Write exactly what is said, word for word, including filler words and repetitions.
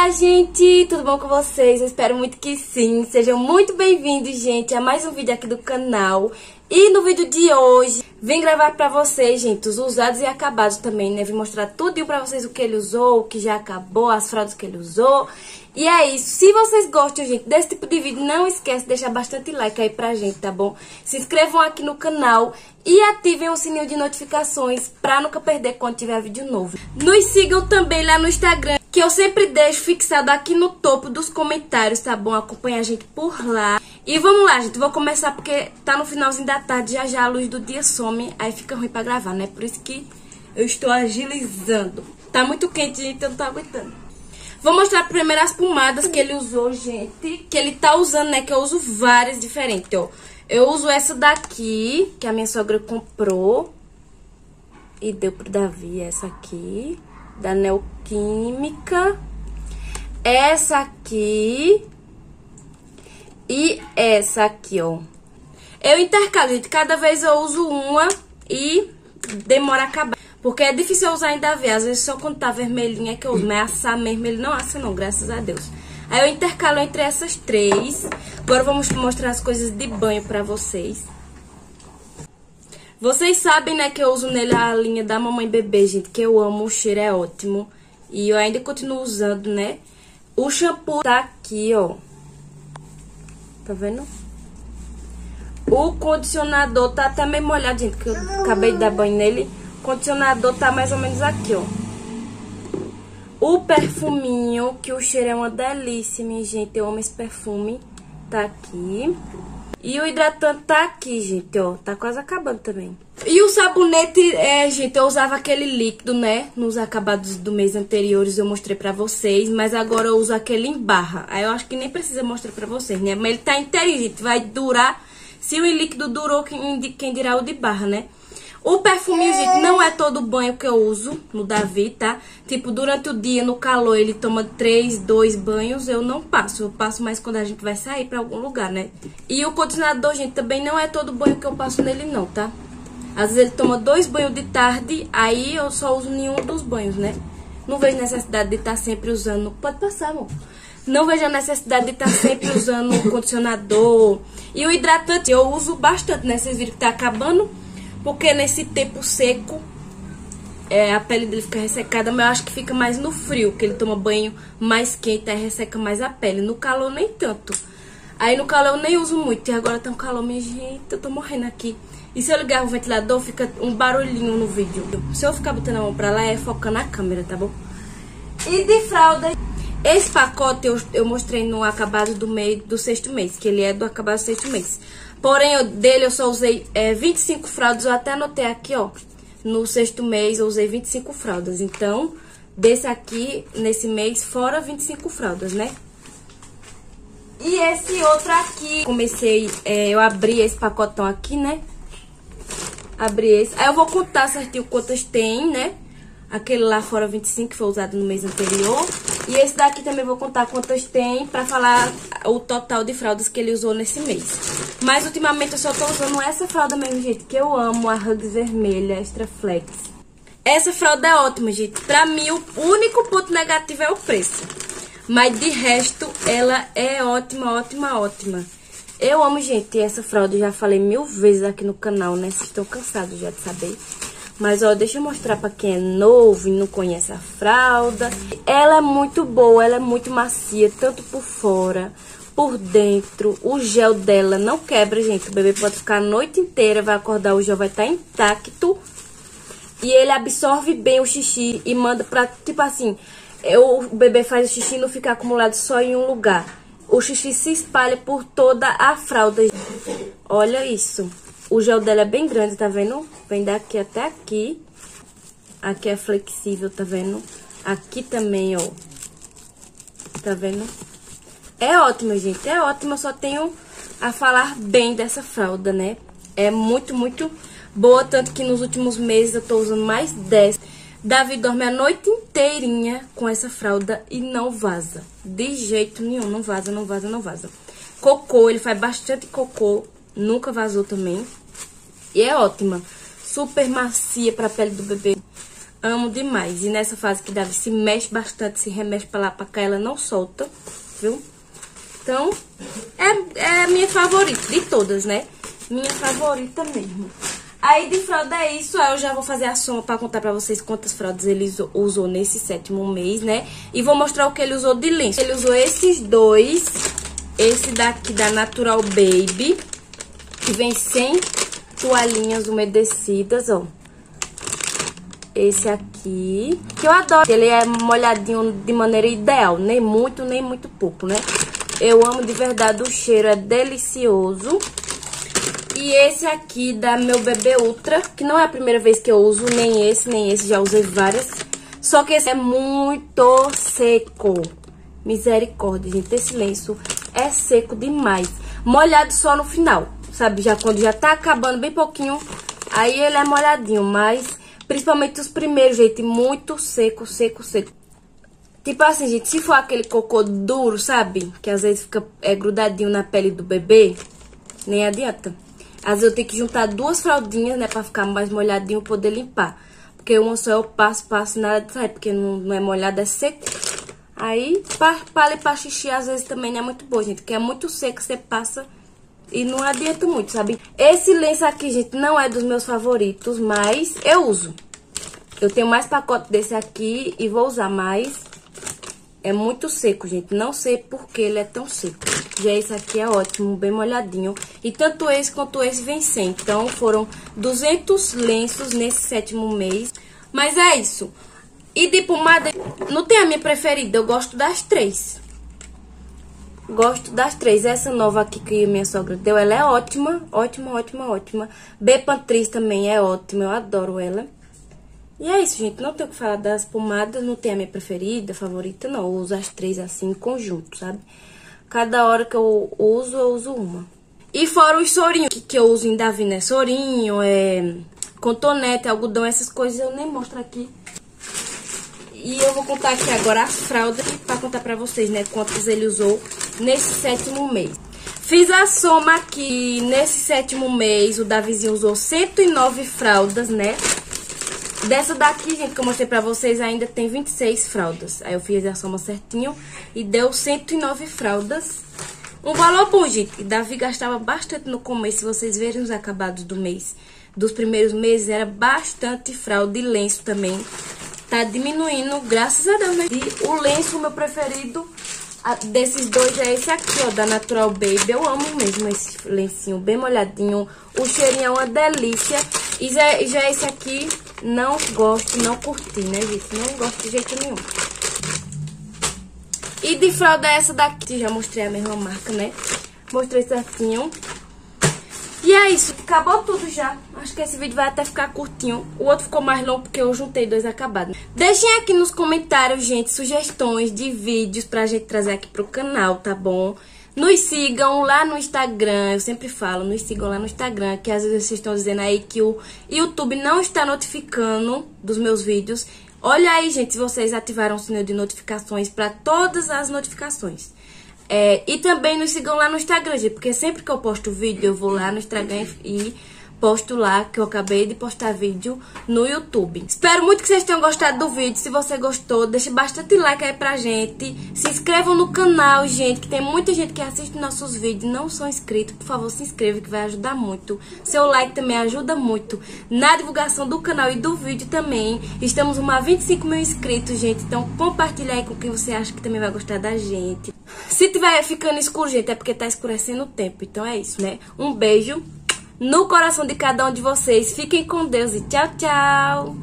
Olá, gente! Tudo bom com vocês? Eu espero muito que sim. Sejam muito bem-vindos, gente, a mais um vídeo aqui do canal. E no vídeo de hoje, vim gravar pra vocês, gente, os usados e acabados também, né? Vim mostrar tudo pra vocês o que ele usou, o que já acabou, as fraldas que ele usou. E é isso. Se vocês gostam, gente, desse tipo de vídeo, não esquece de deixar bastante like aí pra gente, tá bom? Se inscrevam aqui no canal e ativem o sininho de notificações pra nunca perder quando tiver vídeo novo. Nos sigam também lá no Instagram, que eu sempre deixo fixado aqui no topo dos comentários, tá bom? Acompanha a gente por lá. E vamos lá, gente. Vou começar porque tá no finalzinho da tarde, já já a luz do dia some, aí fica ruim pra gravar, né? Por isso que eu estou agilizando. Tá muito quente, gente, eu não tô aguentando. Vou mostrar primeiro as pomadas que ele usou, gente. Que ele tá usando, né? Que eu uso várias diferentes, ó. Eu uso essa daqui, que a minha sogra comprou. E deu pro Davi, essa aqui. Da Neoquímica. Essa aqui. E essa aqui, ó. Eu intercalo, gente. Cada vez eu uso uma e demora a acabar. Porque é difícil eu usar ainda ver. Às vezes só quando tá vermelhinha é que eu uso. Mas assar mesmo, ele não assa não, graças a Deus. Aí eu intercalo entre essas três. Agora vamos mostrar as coisas de banho pra vocês. Vocês sabem, né, que eu uso nele a linha da Mamãe Bebê, gente. Que eu amo, o cheiro é ótimo. E eu ainda continuo usando, né. O shampoo tá aqui, ó. Tá vendo? O condicionador tá até meio molhado, gente. Que eu acabei de dar banho nele. O condicionador tá mais ou menos aqui, ó. O perfuminho, que o cheiro é uma delícia, minha gente. Eu amo esse perfume. Tá aqui. E o hidratante tá aqui, gente, ó. Tá quase acabando também. E o sabonete, é, gente, eu usava aquele líquido, né? Nos acabados do mês anteriores eu mostrei pra vocês. Mas agora eu uso aquele em barra. Aí eu acho que nem precisa mostrar pra vocês, né? Mas ele tá inteirinho, gente. Vai durar. Se o líquido durou, quem, quem dirá o de barra, né? O perfuminho, gente, não é todo banho que eu uso no Davi, tá? Tipo, durante o dia, no calor, ele toma três, dois banhos, eu não passo. Eu passo mais quando a gente vai sair pra algum lugar, né? E o condicionador, gente, também não é todo banho que eu passo nele, não, tá? Às vezes ele toma dois banhos de tarde, aí eu só uso nenhum dos banhos, né? Não vejo necessidade de estar sempre usando... Pode passar, amor. Não vejo a necessidade de estar sempre usando o condicionador. E o hidratante eu uso bastante, né? Vocês viram que tá acabando... Porque nesse tempo seco, é, a pele dele fica ressecada, mas eu acho que fica mais no frio, que ele toma banho mais quente, aí resseca mais a pele. No calor, nem tanto. Aí no calor eu nem uso muito, e agora tá um calor, minha gente, eu tô morrendo aqui. E se eu ligar o ventilador, fica um barulhinho no vídeo. Se eu ficar botando a mão pra lá, é focando a câmera, tá bom? E de fralda, esse pacote eu, eu mostrei no acabado do, mês, do sexto mês, que ele é do acabado do sexto mês. Porém, eu, dele eu só usei é, vinte e cinco fraldas, eu até anotei aqui, ó. No sexto mês eu usei vinte e cinco fraldas. Então, desse aqui, nesse mês, fora vinte e cinco fraldas, né? E esse outro aqui, comecei, é, eu abri esse pacotão aqui, né? Abri esse. Aí eu vou contar certinho quantas tem, né? Aquele lá fora vinte e cinco, que foi usado no mês anterior. E esse daqui também vou contar quantas tem pra falar o total de fraldas que ele usou nesse mês. Mas ultimamente eu só tô usando essa fralda mesmo, gente, que eu amo, a Hugs vermelha, Extra Flex. Essa fralda é ótima, gente. Pra mim, o único ponto negativo é o preço. Mas de resto, ela é ótima, ótima, ótima. Eu amo, gente, essa fralda. Eu já falei mil vezes aqui no canal, né? Vocês estão cansados já de saber. Mas, ó, deixa eu mostrar pra quem é novo e não conhece a fralda. Ela é muito boa, ela é muito macia, tanto por fora, por dentro. O gel dela não quebra, gente. O bebê pode ficar a noite inteira, vai acordar, o gel vai estar intacto. E ele absorve bem o xixi e manda pra, tipo assim, o bebê faz o xixi e não fica acumulado só em um lugar. O xixi se espalha por toda a fralda. Olha isso. O gel dela é bem grande, tá vendo? Vem daqui até aqui. Aqui é flexível, tá vendo? Aqui também, ó. Tá vendo? É ótima, gente. É ótima, eu só tenho a falar bem dessa fralda, né? É muito, muito boa. Tanto que nos últimos meses eu tô usando mais dessa. Davi dorme a noite inteirinha com essa fralda e não vaza. De jeito nenhum. Não vaza, não vaza, não vaza. Cocô, ele faz bastante cocô. Nunca vazou também. E é ótima. Super macia pra pele do bebê. Amo demais. E nessa fase que Davi se mexe bastante, se remexe pra lá, pra cá, ela não solta, viu? Então, é, é a minha favorita, de todas, né? Minha favorita mesmo. Aí, de fralda é isso. Aí eu já vou fazer a soma pra contar pra vocês quantas fraldas ele usou nesse sétimo mês, né? E vou mostrar o que ele usou de lenço. Ele usou esses dois. Esse daqui da Natural Baby, que vem sem toalhinhas umedecidas, ó. Esse aqui, que eu adoro. Ele é molhadinho de maneira ideal. Nem muito, nem muito pouco, né? Eu amo de verdade, o cheiro é delicioso. E esse aqui da Meu Bebê Ultra, que não é a primeira vez que eu uso, nem esse, nem esse, já usei várias. Só que esse é muito seco. Misericórdia, gente, esse lenço é seco demais. Molhado só no final, sabe? Já quando já tá acabando bem pouquinho, aí ele é molhadinho, mas principalmente os primeiros, gente, muito seco, seco, seco. Tipo assim, gente, se for aquele cocô duro, sabe? Que às vezes fica é, grudadinho na pele do bebê, nem adianta. Às vezes eu tenho que juntar duas fraldinhas, né, pra ficar mais molhadinho e poder limpar. Porque uma só eu passo, passo, nada sai, porque não, não é molhado, é seco. Aí, pra, pra limpar xixi, às vezes também não é muito bom, gente, porque é muito seco, você passa e não adianta muito, sabe? Esse lenço aqui, gente, não é dos meus favoritos, mas eu uso. Eu tenho mais pacote desse aqui e vou usar mais. É muito seco, gente. Não sei por que ele é tão seco. Já esse aqui é ótimo, bem molhadinho. E tanto esse quanto esse vem sem. Então, foram duzentos lenços nesse sétimo mês. Mas é isso. E de pomada, não tem a minha preferida. Eu gosto das três. Gosto das três. Essa nova aqui que minha sogra deu, ela é ótima. Ótima, ótima, ótima. Bepantris também é ótima. Eu adoro ela. E é isso, gente. Não tenho o que falar das pomadas. Não tem a minha preferida, favorita, não. Eu uso as três assim, em conjunto, sabe? Cada hora que eu uso, eu uso uma. E fora os sorinhos, que, que eu uso em Davi, né? Sorinho, é... cotonete, algodão, essas coisas eu nem mostro aqui. E eu vou contar aqui agora as fraldas, pra contar pra vocês, né? Quantas ele usou nesse sétimo mês. Fiz a soma aqui. Nesse sétimo mês, o Davizinho usou cento e nove fraldas, né? Dessa daqui, gente, que eu mostrei pra vocês, ainda tem vinte e seis fraldas. Aí eu fiz a soma certinho e deu cento e nove fraldas. Um valor bom, gente. Davi gastava bastante no começo. Se vocês verem os acabados do mês, dos primeiros meses, era bastante fralda e lenço também. Tá diminuindo, graças a Deus, né? E o lenço, o meu preferido desses dois é esse aqui, ó, da Natural Baby. Eu amo mesmo esse lencinho bem molhadinho. O cheirinho é uma delícia. E já, já esse aqui, não gosto, não curti, né, gente? Não gosto de jeito nenhum. E de fralda essa daqui, já mostrei a mesma marca, né? Mostrei certinho. E é isso, acabou tudo já. Acho que esse vídeo vai até ficar curtinho. O outro ficou mais longo porque eu juntei dois acabados. Deixem aqui nos comentários, gente, sugestões de vídeos pra gente trazer aqui pro canal, tá bom? Nos sigam lá no Instagram, eu sempre falo, nos sigam lá no Instagram, que às vezes vocês estão dizendo aí que o YouTube não está notificando dos meus vídeos. Olha aí, gente, se vocês ativaram o sininho de notificações para todas as notificações. É, e também nos sigam lá no Instagram, gente, porque sempre que eu posto vídeo, eu vou lá no Instagram e posto lá, que eu acabei de postar vídeo no YouTube. Espero muito que vocês tenham gostado do vídeo. Se você gostou, deixe bastante like aí pra gente. Se inscrevam no canal, gente, que tem muita gente que assiste nossos vídeos e não são inscritos. Por favor, se inscreva, que vai ajudar muito. Seu like também ajuda muito na divulgação do canal e do vídeo também. Estamos com vinte e cinco mil inscritos, gente. Então compartilha aí com quem você acha que também vai gostar da gente. Se tiver ficando escuro, gente, é porque tá escurecendo o tempo. Então é isso, né? Um beijo no coração de cada um de vocês. Fiquem com Deus e tchau, tchau!